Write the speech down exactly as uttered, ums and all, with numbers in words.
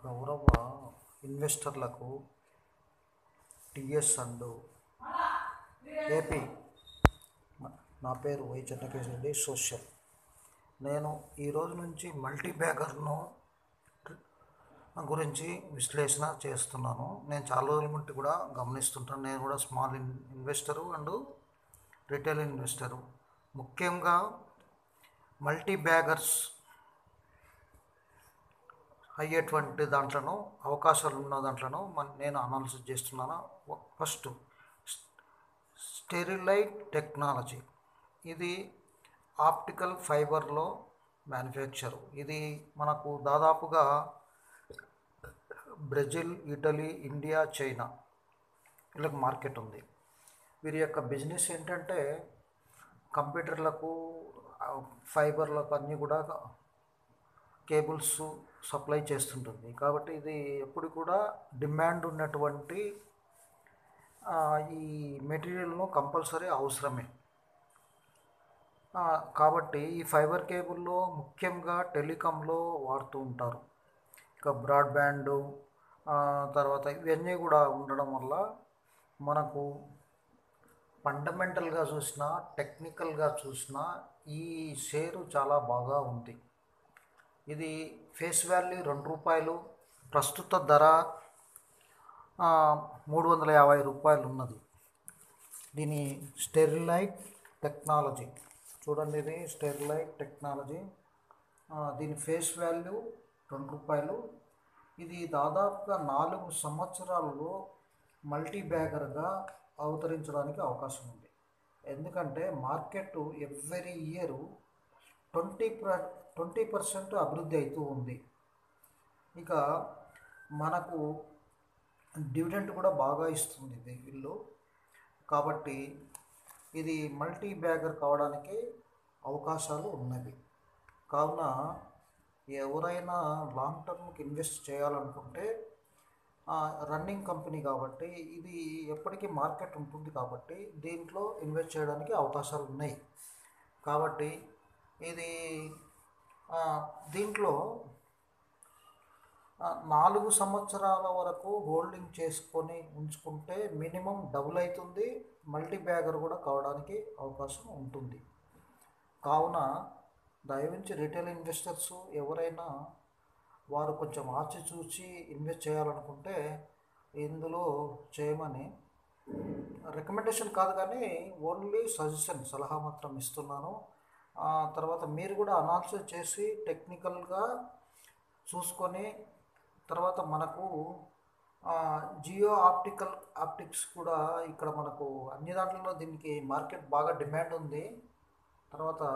గౌరవ ఇన్వెస్టర్లకు TS and AP. నా పేరు వై చెన్నకేశవ రెడ్డి, సోషల్. నేను ఈరోజు నుంచి మల్టీ బ్యాగర్ను గురించి విశ్లేషణ చేస్తున్నాను. నేను చాలా రోజుల నుండి కూడా గమనిస్తుంటాను. నేను కూడా small in investor and retail investor. ముఖ్యంగా మల్టీ బ్యాగర్స్ అయ్యేటువంటి దాంట్లోనూ అవకాశాలు ఉన్న దాంట్లోనూ మన నేను అనాలిసిస్ చేస్తున్నాను. First Sterlite technology. ఇది ఆప్టికల్ ఫైబర్లో మ్యానుఫ్యాక్చరు. ఇది మనకు దాదాపుగా బ్రెజిల్, ఇటలీ, ఇండియా, చైనా వీళ్ళకి మార్కెట్ ఉంది. వీరి యొక్క బిజినెస్ ఏంటంటే కంప్యూటర్లకు, ఫైబర్లకు అన్నీ కూడా కేబుల్స్ సప్లై చేస్తుంటుంది. కాబట్టి ఇది ఎప్పుడు కూడా డిమాండ్ ఉన్నటువంటి ఈ మెటీరియల్ను కంపల్సరీ అవసరమే. కాబట్టి ఈ ఫైబర్ కేబుల్లో ముఖ్యంగా టెలికాంలో వాడుతూ ఉంటారు. ఇక బ్రాడ్బ్యాండ్ తర్వాత ఇవన్నీ కూడా ఉండడం వల్ల మనకు ఫండమెంటల్గా చూసినా, టెక్నికల్గా చూసినా ఈ షేరు చాలా బాగా ఉంది. ఇది ఫేస్ వాల్యూ రెండు రూపాయలు, ప్రస్తుత ధర మూడు వందల యాభై రూపాయలు ఉన్నది. దీని స్టెరిలైట్ టెక్నాలజీ చూడండి, ఇది స్టెరిలైట్ టెక్నాలజీ. దీని ఫేస్ వాల్యూ రెండు రూపాయలు. ఇది దాదాపుగా నాలుగు సంవత్సరాలలో మల్టీ బ్యాగర్గా అవతరించడానికి అవకాశం ఉంది. ఎందుకంటే మార్కెట్ ఎవ్రీ ఇయర్ ట్వంటీ ప్ర ట్వంటీ పర్సెంట్ అభివృద్ధి అవుతూ ఉంది. ఇక మనకు డివిడెంట్ కూడా బాగా ఇస్తుంది ఇది వీళ్ళు. కాబట్టి ఇది మల్టీ బ్యాగర్ కావడానికి అవకాశాలు ఉన్నవి. కావున ఎవరైనా లాంగ్ టర్మ్కి ఇన్వెస్ట్ చేయాలనుకుంటే రన్నింగ్ కంపెనీ కాబట్టి ఇది ఎప్పటికీ మార్కెట్ ఉంటుంది. కాబట్టి దీంట్లో ఇన్వెస్ట్ చేయడానికి అవకాశాలు ఉన్నాయి. కాబట్టి ఇది దీంట్లో నాలుగు సంవత్సరాల వరకు హోల్డింగ్ చేసుకొని ఉంచుకుంటే మినిమం డబుల్ అవుతుంది. మల్టీ బ్యాగర్ కూడా కావడానికి అవకాశం ఉంటుంది. కావున దయవించి రిటైల్ ఇన్వెస్టర్స్ ఎవరైనా వారు కొంచెం ఆచి చూచి ఇన్వెస్ట్ చేయాలనుకుంటే ఇందులో చేయమని రికమెండేషన్ కాదు, కానీ ఓన్లీ సజెషన్, సలహా మాత్రం ఇస్తున్నాను. తర్వాత మీరు కూడా అనాలిసిస్ చేసి టెక్నికల్గా చూసుకొని తర్వాత మనకు జియో ఆప్టికల్ ఆప్టిక్స్ కూడా ఇక్కడ మనకు అన్ని దాంట్లో దీనికి మార్కెట్ బాగా డిమాండ్ ఉంది. తర్వాత